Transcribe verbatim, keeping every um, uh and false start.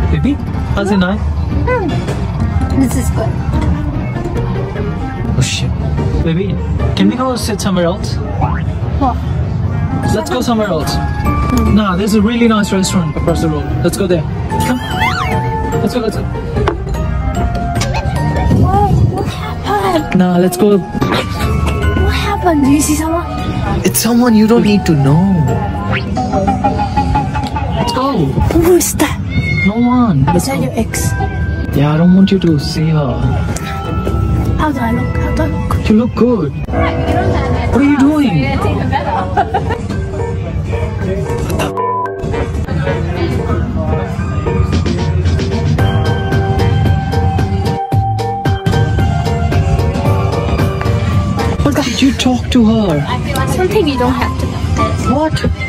Baby, how's your night? Hmm. This is good. Oh shit. Baby, can we go sit somewhere else? What? Let's go somewhere else. Nah, there's a really nice restaurant across the road. Let's go there. Come. Let's go, let's go. What? What happened? Nah, let's go. What happened? Do you see someone? It's someone you don't need to know. Let's go. Who is that? No one. Let's Is that go. your ex? Yeah, I don't want you to see her. How do I look? How do I look? You look good. What are you doing? What did you talk to her? Something you don't have to know. What?